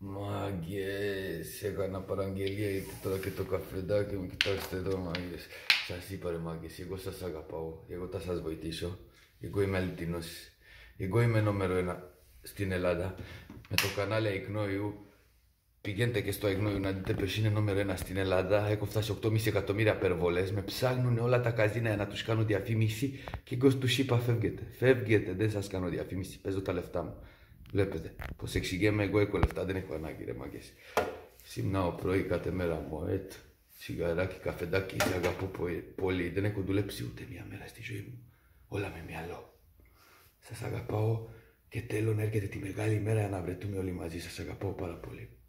Μάγκες, έκανα παραγγελία γιατί τώρα και το καφεδάκι μου, κοιτάξτε εδώ μάγκες. Σας είπα ρε μάγκες, εγώ σας αγαπάω, εγώ θα σας βοηθήσω. Εγώ είμαι αληθινός. Εγώ είμαι νούμερο 1 στην Ελλάδα. Με το κανάλι Αϊκνόιου, πηγαίνετε και στο Αϊκνόιου να δείτε ποιος είναι νούμερο 1 στην Ελλάδα. Έχω φτάσει 8,5 εκατομμύρια περβολές. Με ψάχνουν όλα τα καζίνα για να τους κάνω διαφήμιση και εγώ τους είπα φεύγετε. Φεύγετε, δεν σας κάνω διαφήμιση, παίζω τα λεφτά μου. Βλέπετε, πως εξηγέμαι, εγώ έχω λεφτά, δεν έχω ανάγκη ρε μάγκες. Ξυπνάω πρωί κάθε μέρα μου, τσιγαράκι, καφεδάκι, σε αγαπώ πολύ. Δεν έχω δουλέψει ούτε μία μέρα στη ζωή μου. Όλα με μυαλό. Σας αγαπάω και θέλω να έρχεται τη μεγάλη μέρα να βρεθούμε όλοι μαζί. Σας αγαπάω πάρα πολύ.